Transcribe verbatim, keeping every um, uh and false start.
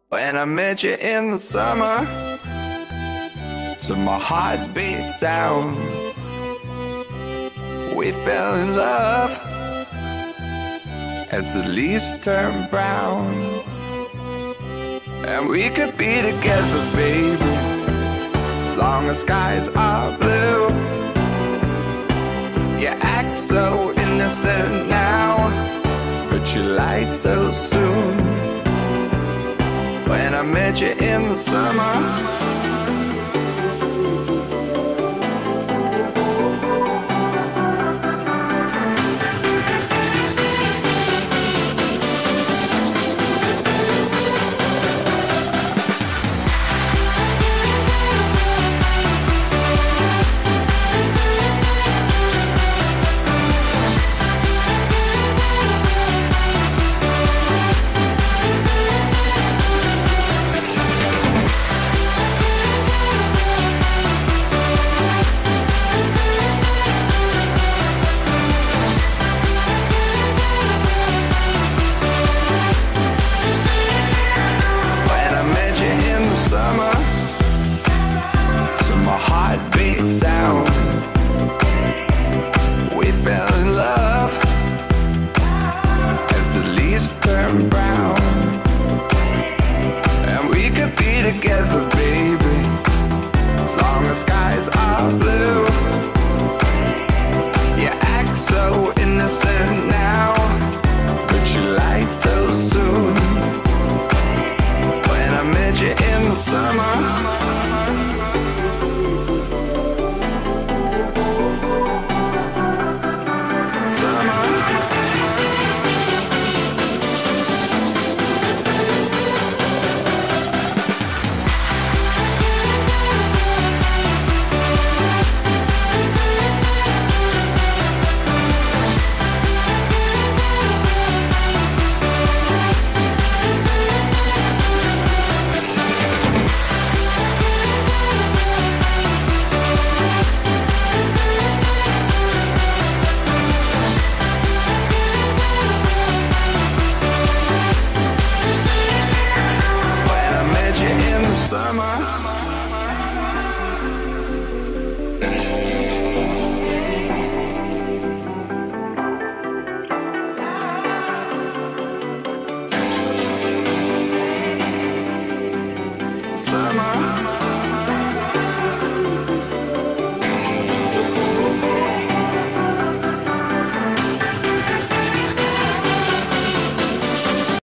When I met you in the summer, to my heartbeat sound, we fell in love as the leaves turn brown. And we could be together, baby, as long as skies are blue. You act so innocent now, but you lied so soon. When I met you in the summer, heartbeat sound, we fell in love as the leaves turn brown.